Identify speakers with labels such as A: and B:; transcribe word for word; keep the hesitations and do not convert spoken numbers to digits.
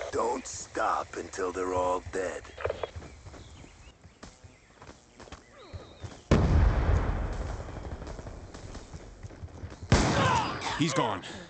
A: Don't stop until they're all dead.
B: He's gone.